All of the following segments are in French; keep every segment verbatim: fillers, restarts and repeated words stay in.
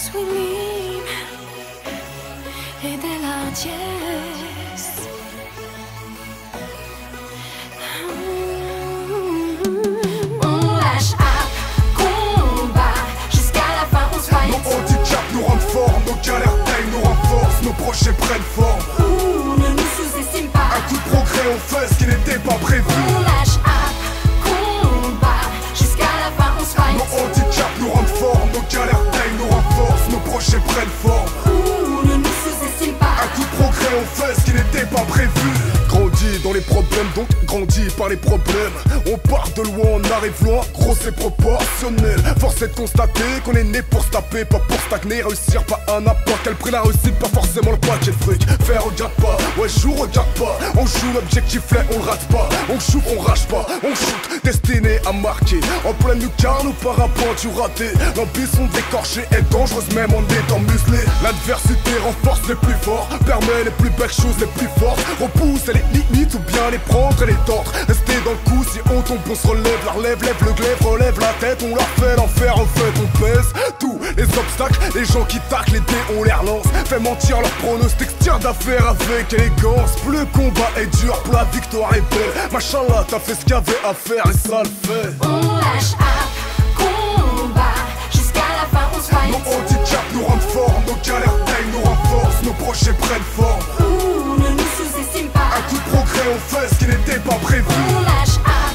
sublime et de la dièse. On lâche à combat jusqu'à la fin, on se fight. Nos handicaps nous rendent forts, nos galères payent, nous renforcent, nos projets prennent forme. Ouh, ne nous sous-estime pas. Un coup de progrès on fait ce qui n'était pas prévu. On lâche à combat jusqu'à la fin, on se fight. Nos handicaps nous rendent forts, nos galères payent, nous renforcent, nos projets prennent forme. Ouh, ne nous sous-estime pas. Un coup de progrès on fait ce qui n'était pas prévu. Grandis dans les problèmes, donc grandis par les problèmes. On part de loin, on arrive loin, gros c'est proportionnel. Force est de constater qu'on est né pour se taper, pas pour stagner. Réussir pas à n'importe quel prix, la réussite pas forcément le paquet de fric. Faire regarde pas, ouais joue regarde pas. On joue l'objectif là, on le rate pas. On joue, on rage pas, on shoot, destiné à marquer. En pleine lucarne ou par un point du raté. L'ambition d'écorcher est dangereuse même en étant muselé. L'adversité renforce les plus forts, permet les plus belles choses les plus fortes. Repousse les limites ou bien les prendre et les tordre. Rester dans le coup, si on tombe on se relève. La relève, lève le glaive, relève la tête. On leur fait l'enfer, en fait on pèse tous les obstacles. Les gens qui taclent les dés, on les relance. Fait mentir leurs pronostics, tire d'affaire avec élégance. Plus le combat est dur, plus la victoire est belle. Machallah, t'as fait ce qu'il y avait à faire et ça le fait. On lâche à combat jusqu'à la fin, on se fight. Nos handicaps nous rendent forts, nos galères payent, nous renforcent, nos projets prennent forme. Ouh, ne nous sous-estime pas. Un coup de progrès on fait ce qui n'était pas prévu. On lâche à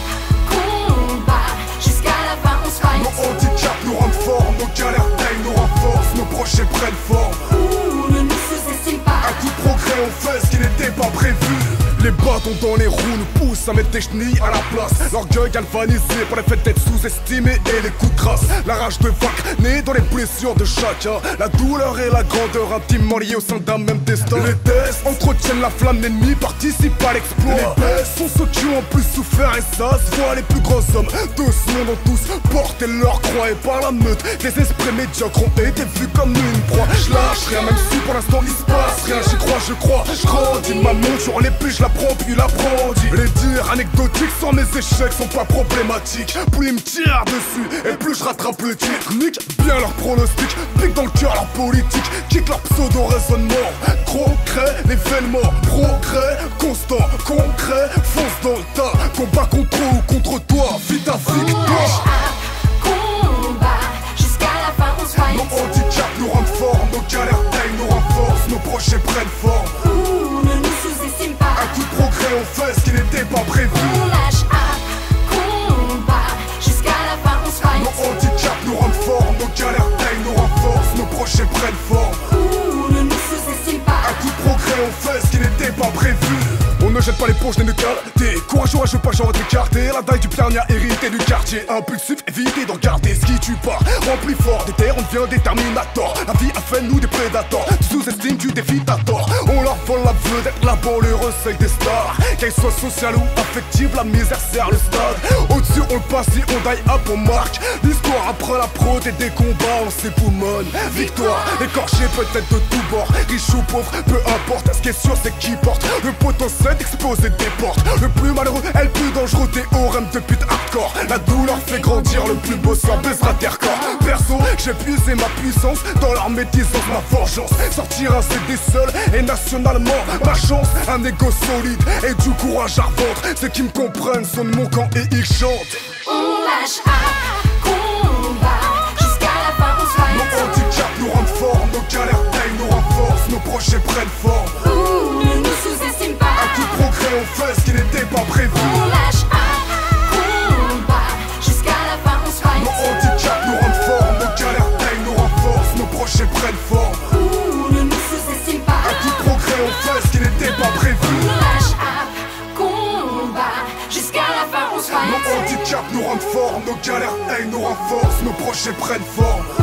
combat jusqu'à la fin, on se fight. Nos handicaps nous rendent forts, nos galères payent, nous renforcent, nos projets prennent forme. Ouh, ne nous sous-estime pas. Un coup de progrès on fait ce qui n'était pas prévu. Les bâtons dans les roues nous poussent à mettre des chenilles à la place. L'orgueil galvanisé par le fait d'être sous-estimé et les coups de grâce. La rage de vaincre née dans les blessures de chacun. La douleur et la grandeur intimement liées au sein d'un même destin. Les tests entretiennent la flamme, l'ennemi participe à l'exploit. Les baisses sont ceux qui ont en plus souffert et ça se voit. Les plus grands hommes de ce monde ont tous porté leur croix. Et par la meute, des esprits médiocres ont été vus comme une proie. Je lâche rien même si pour l'instant il se passe rien. J'y crois, je crois, je grandis. Ma monture l'épée, je la prends puis la brandis. Les dires anecdotiques sans mes échecs sont pas problématiques. Plus ils me tirent dessus et plus je rattrape le titre. Nique bien leurs pronostics, pique dans le cœur leur politique. Kick leur pseudo-raisonnement. Concret, l'événement, progrès constant, concret, fonce dans le tas. Combat contre eux ou contre toi, vite ta On lâche victoire. à combat jusqu'à la fin, on se fight. Nos handicaps nous rendent forts, nos galères payent, nous renforcent, nos projets prennent forme. Ouh, ne nous sous-estime pas. Un coup de progrès on fait ce qui n'était pas prévu. On lâche à combat jusqu'à la fin, on se fight. Nos handicaps nous rendent forts, nos galères payent, nous renforcent, nos projets prennent forme. Ouh, ne nous sous-estime pas. Un coup de progrès on fait ce qui n'était pas prévu. On ne jette pas l'éponge ni ne cale. T'es courageux, je pas genre t'écarter. La daille du pierre hérité du quartier. Impulsif, éviter d'en garder ce qui tue pas. Rempli fort, des terres, on devient déterminator. La vie a fait de nous des prédateurs. Tu sous-estimes, tu défies ta tort. On leur vole la vedette, la banlieue recèle des stars. Qu'elles soient sociales ou affectives, la misère sert le stade. Au-dessus, on le passe, si on die up, on marque. L'histoire après la prod et des combats, on s'époumonne. Victoire, écorché peut-être de tous bords. Riche ou pauvre, peu importe. Ce qui est sûr, c'est qui porte le potentiel explosé des portes. Le plus malheureux est le plus dangereux. Théorème de pute hardcore. La douleur fait grandir, le plus beau sort baissera tes records. Perso, j'ai puisé ma puissance dans leur médisance, ma vengeance. Sortir un C D seul et nationalement ma chance. Un ego solide et du courage à revendre. Ceux qui me comprennent sont de mon camp et ils chantent. On lâche à combat jusqu'à la fin, on se fight. Nos handicaps nous rendent forts, nos galères payent, nous renforcent, nos projets prennent forme. Ouh, ne nous sous-estime pas. Un coup de progrès on fait ce qui n'était pas prévu. On lâche à combat jusqu'à la fin, on se fight. Nos handicaps nous rendent forts, nos galères payent, nous renforcent, nos projets prennent forme. Ouh, ne nous sous-estime pas. Un coup de progrès on fait ce qui n'était pas prévu. On lâche à combat jusqu'à la fin, on se Nos fight. handicaps nous rendent forts, nos galères payent, nous renforcent, nos projets prennent forme.